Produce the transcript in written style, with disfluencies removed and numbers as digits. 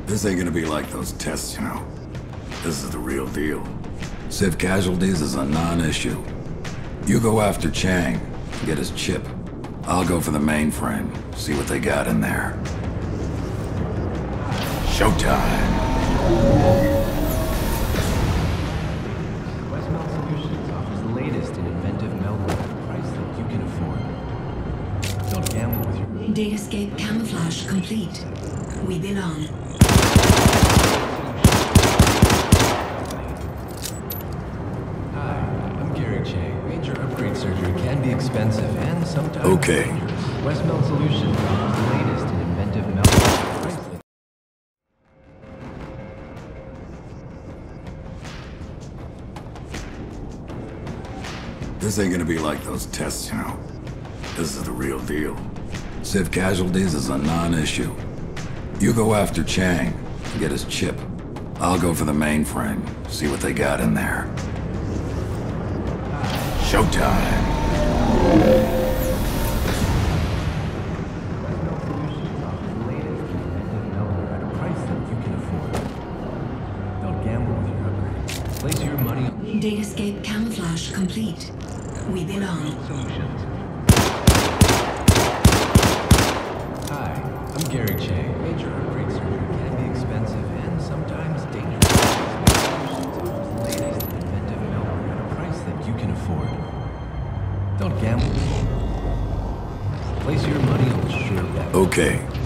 This ain't gonna be like those tests, you know. This is the real deal. Civ casualties is a non-issue. You go after Chang, get his chip. I'll go for the mainframe, see what they got in there. Showtime! Solutions offers the latest in inventive malware at a price that you can afford. Don't gamble with your... Datascape camouflage complete. We belong. Major upgrade surgery can be expensive and sometimes dangerous. Westmelt Solutions offers the latest in inventive malware. This ain't gonna be like those tests, you know. This is the real deal. Civ casualties is a non-issue. You go after Chang, get his chip. I'll go for the mainframe, see what they got in there. Showtime! Don't gamble with your upgrades. Place your money... Datascape camouflage complete. We belong. Hi, I'm Gary Chang. Major upgrade surgery can be expensive and sometimes dangerous. The latest inventive malware at a price that you can afford. Don't gamble. Place your money on the sure bet. Okay.